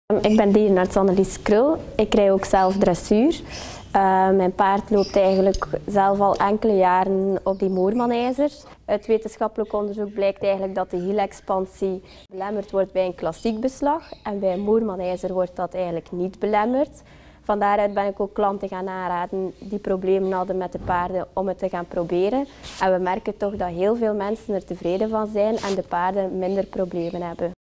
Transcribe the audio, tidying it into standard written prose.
Ik ben dierenarts Annelies Krul. Ik rij ook zelf dressuur. Mijn paard loopt eigenlijk zelf al enkele jaren op die moermanijzer. Uit wetenschappelijk onderzoek blijkt eigenlijk dat de hielexpansie belemmerd wordt bij een klassiek beslag. En bij een moermanijzer wordt dat eigenlijk niet belemmerd. Van daaruit ben ik ook klanten gaan aanraden die problemen hadden met de paarden om het te gaan proberen. En we merken toch dat heel veel mensen er tevreden van zijn en de paarden minder problemen hebben.